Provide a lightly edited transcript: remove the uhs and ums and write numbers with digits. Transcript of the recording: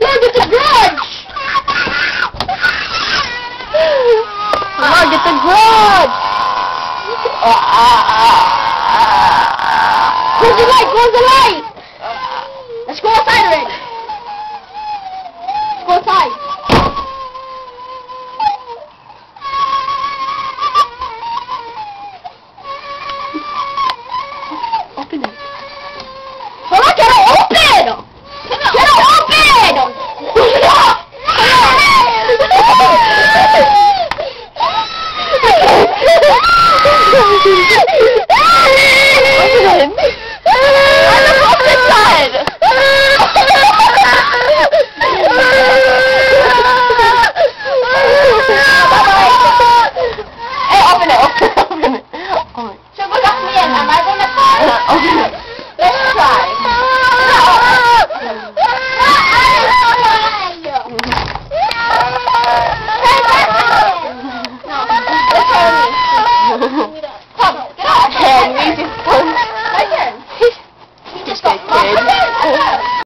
Look at the grudge! Look at the grudge! Close the light! Close the light! Let's go outside already! Let's go outside!